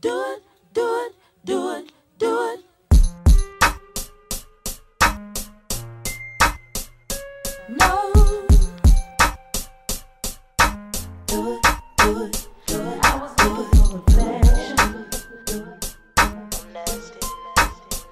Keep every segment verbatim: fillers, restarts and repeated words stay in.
do it, do it, do it, do it. No. Do it, do it, do it. I was looking for reflection. I'm nasty, nasty,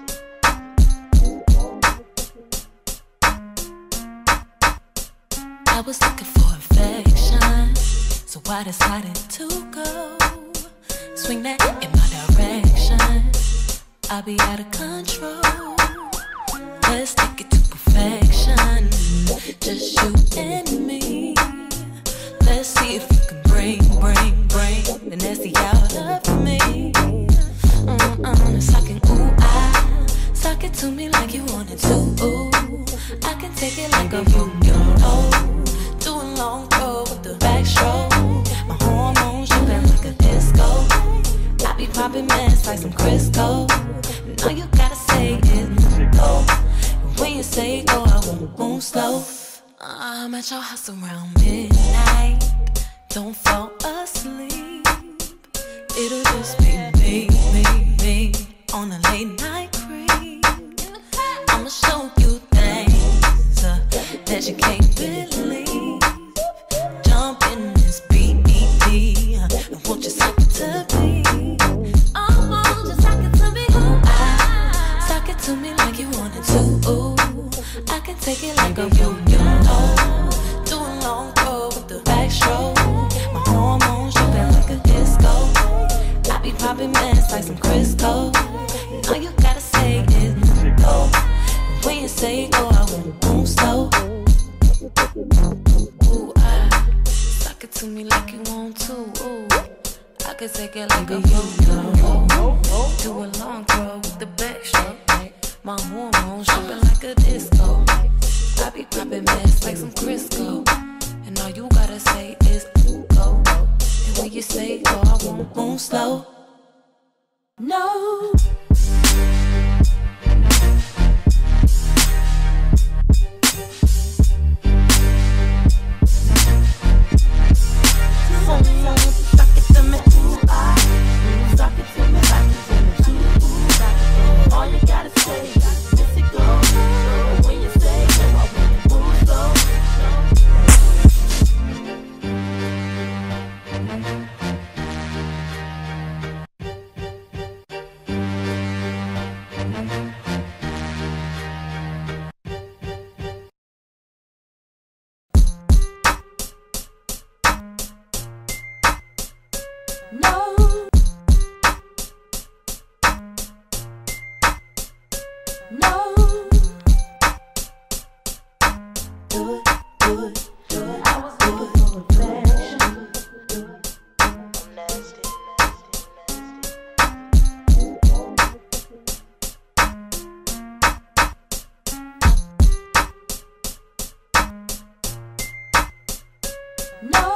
nasty. I was looking for affection, so I decided to go. Swing that in my direction, I'll be out of control. Let's take it to perfection, just you and me. Let's see if you can bring, bring, bring the nasty out of me. Mm-mm, suck it, ooh, I suck it to me like you wanted to. Ooh, I can take it like a you, you know. Doing long throw with the backstroke. My hormones jumping like a disco. I be popping mess like some Crisco. Now you gotta say it, go. When you say go, I won't move slow. I'm at your house around midnight. Don't fall asleep. It'll just be me, me, me on a late night creep. I'ma show you things uh, that you can't believe. Jump in this beat, and won't you suck it to me? Oh, won't you suck it to me? Ooh, I suck it to me like you wanted to. Ooh, I can take it like a you, you know. Doing long throw with the backstroke. My hormones jumping like a disco. I be popping mess like some Crisco. Now you gotta say it, go. When you say go, I won't move slow. Ooh, I suck it to me like you want to. Ooh, I can take it like a you, you know. Do a long throw with the backstroke. My hormones jumping like a disco. I be popping mess like some Crisco. And all you gotta say is go. And when you say go, I won't move slow. No. Suck it to me, ooh, I suck it to me, suck it to me, ooh, all you gotta say is Missy go. When you say go, I won't move slow. No. No. Do it, do it, do it. I was looking for reflection. I'm nasty, nasty, nasty. No.